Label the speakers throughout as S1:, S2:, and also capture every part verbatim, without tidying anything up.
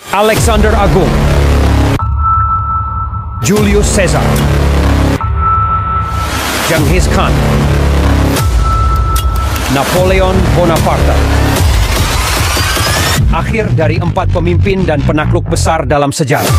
S1: Alexander Agung, Julius Caesar, Genghis Khan, Napoleon Bonaparte. Akhir dari empat pemimpin dan penakluk besar dalam sejarah.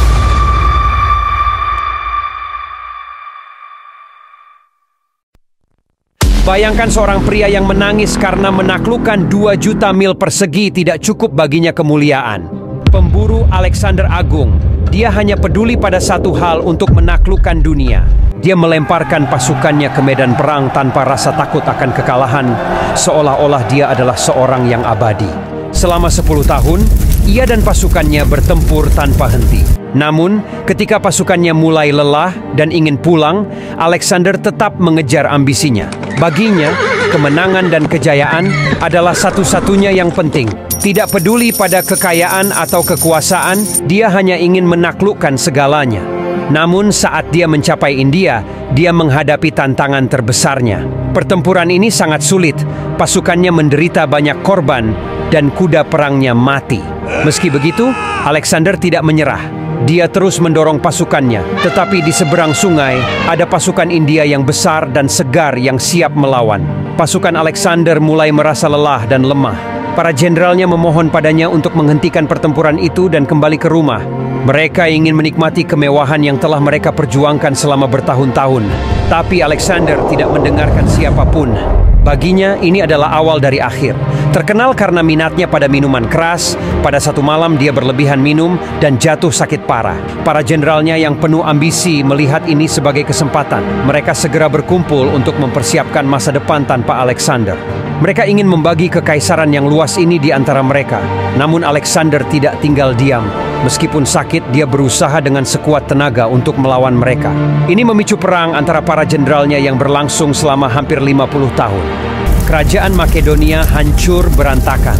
S1: Bayangkan seorang pria yang menangis karena menaklukkan dua juta mil persegi tidak cukup baginya kemuliaan. Pemburu Alexander Agung, dia hanya peduli pada satu hal untuk menaklukkan dunia. Dia melemparkan pasukannya ke medan perang tanpa rasa takut akan kekalahan, seolah-olah dia adalah seorang yang abadi. Selama sepuluh tahun, ia dan pasukannya bertempur tanpa henti. Namun, ketika pasukannya mulai lelah dan ingin pulang, Alexander tetap mengejar ambisinya. Baginya, kemenangan dan kejayaan adalah satu-satunya yang penting. Tidak peduli pada kekayaan atau kekuasaan, dia hanya ingin menaklukkan segalanya. Namun saat dia mencapai India, dia menghadapi tantangan terbesarnya. Pertempuran ini sangat sulit, pasukannya menderita banyak korban, dan kuda perangnya mati. Meski begitu, Alexander tidak menyerah. Dia terus mendorong pasukannya, tetapi di seberang sungai ada pasukan India yang besar dan segar yang siap melawan. Pasukan Alexander mulai merasa lelah dan lemah. Para jenderalnya memohon padanya untuk menghentikan pertempuran itu dan kembali ke rumah. Mereka ingin menikmati kemewahan yang telah mereka perjuangkan selama bertahun-tahun. Tapi Alexander tidak mendengarkan siapapun. Baginya, ini adalah awal dari akhir. Terkenal karena minatnya pada minuman keras, pada satu malam dia berlebihan minum dan jatuh sakit parah. Para jenderalnya yang penuh ambisi melihat ini sebagai kesempatan. Mereka segera berkumpul untuk mempersiapkan masa depan tanpa Alexander. Mereka ingin membagi kekaisaran yang luas ini di antara mereka. Namun Alexander tidak tinggal diam. Meskipun sakit, dia berusaha dengan sekuat tenaga untuk melawan mereka. Ini memicu perang antara para jenderalnya yang berlangsung selama hampir lima puluh tahun. Kerajaan Makedonia hancur berantakan.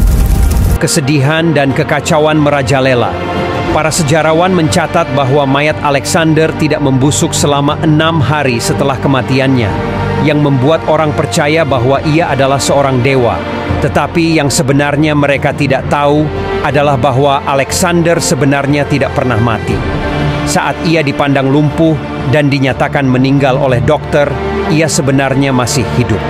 S1: Kesedihan dan kekacauan merajalela. Para sejarawan mencatat bahwa mayat Alexander tidak membusuk selama enam hari setelah kematiannya, yang membuat orang percaya bahwa ia adalah seorang dewa. Tetapi yang sebenarnya mereka tidak tahu adalah bahwa Alexander sebenarnya tidak pernah mati. Saat ia dipandang lumpuh dan dinyatakan meninggal oleh dokter, ia sebenarnya masih hidup.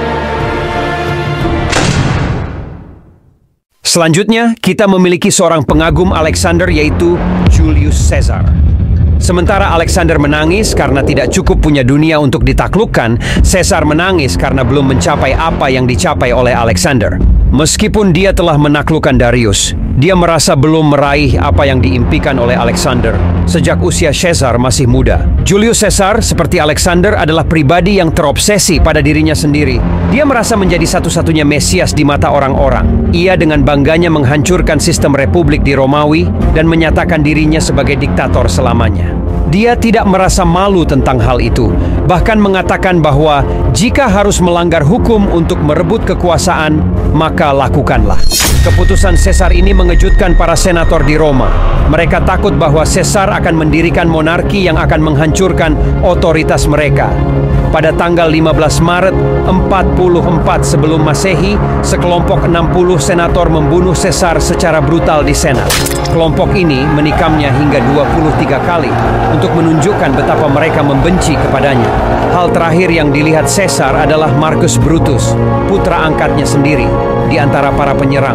S1: Selanjutnya, kita memiliki seorang pengagum Alexander yaitu Julius Caesar. Sementara Alexander menangis karena tidak cukup punya dunia untuk ditaklukkan, Caesar menangis karena belum mencapai apa yang dicapai oleh Alexander. Meskipun dia telah menaklukkan Darius, dia merasa belum meraih apa yang diimpikan oleh Alexander sejak usia Caesar masih muda. Julius Caesar, seperti Alexander, adalah pribadi yang terobsesi pada dirinya sendiri. Dia merasa menjadi satu-satunya Mesias di mata orang-orang. Ia dengan bangganya menghancurkan sistem republik di Romawi dan menyatakan dirinya sebagai diktator selamanya. Dia tidak merasa malu tentang hal itu, bahkan mengatakan bahwa jika harus melanggar hukum untuk merebut kekuasaan, maka lakukanlah. Keputusan Caesar ini mengejutkan para senator di Roma. Mereka takut bahwa Caesar akan mendirikan monarki yang akan menghancurkan otoritas mereka. Pada tanggal lima belas Maret empat puluh empat sebelum Masehi, sekelompok enam puluh senator membunuh Caesar secara brutal di Senat. Kelompok ini menikamnya hingga dua puluh tiga kali untuk menunjukkan betapa mereka membenci kepadanya. Hal terakhir yang dilihat Caesar adalah Marcus Brutus, putra angkatnya sendiri, di antara para penyerang.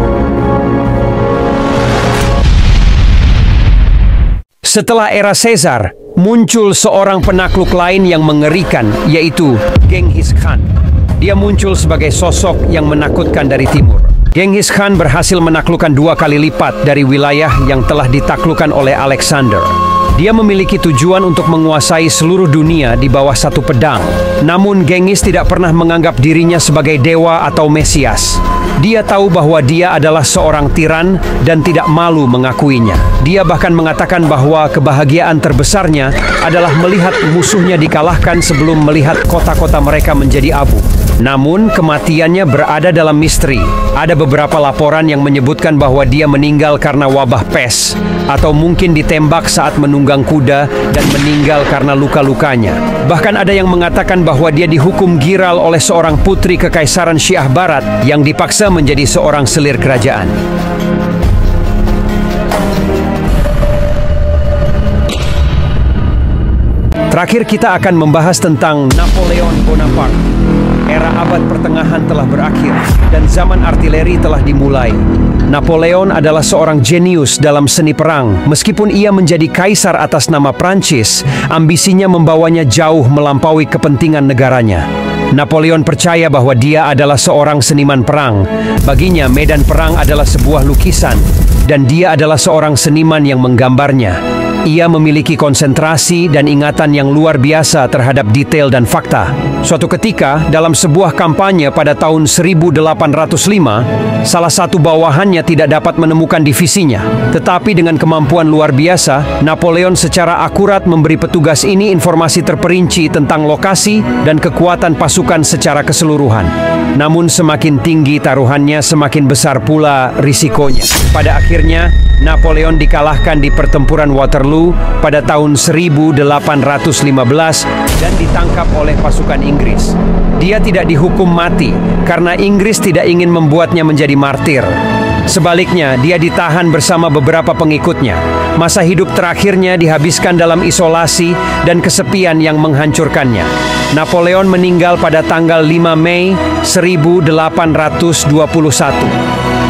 S1: Setelah era Caesar, muncul seorang penakluk lain yang mengerikan, yaitu Genghis Khan. Dia muncul sebagai sosok yang menakutkan dari timur. Genghis Khan berhasil menaklukkan dua kali lipat dari wilayah yang telah ditaklukkan oleh Alexander. Dia memiliki tujuan untuk menguasai seluruh dunia di bawah satu pedang. Namun Genghis tidak pernah menganggap dirinya sebagai dewa atau Mesias. Dia tahu bahwa dia adalah seorang tiran dan tidak malu mengakuinya. Dia bahkan mengatakan bahwa kebahagiaan terbesarnya adalah melihat musuhnya dikalahkan sebelum melihat kota-kota mereka menjadi abu. Namun kematiannya berada dalam misteri. Ada beberapa laporan yang menyebutkan bahwa dia meninggal karena wabah pes, atau mungkin ditembak saat menunggang kuda dan meninggal karena luka-lukanya. Bahkan ada yang mengatakan bahwa dia dihukum giral oleh seorang putri kekaisaran Syiah Barat yang dipaksa menjadi seorang selir kerajaan. Terakhir kita akan membahas tentang Napoleon Bonaparte. Era abad pertengahan telah berakhir dan zaman artileri telah dimulai. Napoleon adalah seorang jenius dalam seni perang. Meskipun ia menjadi kaisar atas nama Prancis, ambisinya membawanya jauh melampaui kepentingan negaranya. Napoleon percaya bahwa dia adalah seorang seniman perang. Baginya, medan perang adalah sebuah lukisan, dan dia adalah seorang seniman yang menggambarnya. Ia memiliki konsentrasi dan ingatan yang luar biasa terhadap detail dan fakta. Suatu ketika, dalam sebuah kampanye pada tahun seribu delapan ratus lima, salah satu bawahannya tidak dapat menemukan divisinya. Tetapi dengan kemampuan luar biasa, Napoleon secara akurat memberi petugas ini informasi terperinci tentang lokasi dan kekuatan pasukan secara keseluruhan. Namun semakin tinggi taruhannya, semakin besar pula risikonya. Pada akhirnya, Napoleon dikalahkan di pertempuran Waterloo pada tahun seribu delapan ratus lima belas dan ditangkap oleh pasukan Inggris. Dia tidak dihukum mati karena Inggris tidak ingin membuatnya menjadi martir. Sebaliknya, dia ditahan bersama beberapa pengikutnya. Masa hidup terakhirnya dihabiskan dalam isolasi dan kesepian yang menghancurkannya. Napoleon meninggal pada tanggal lima Mei seribu delapan ratus dua puluh satu.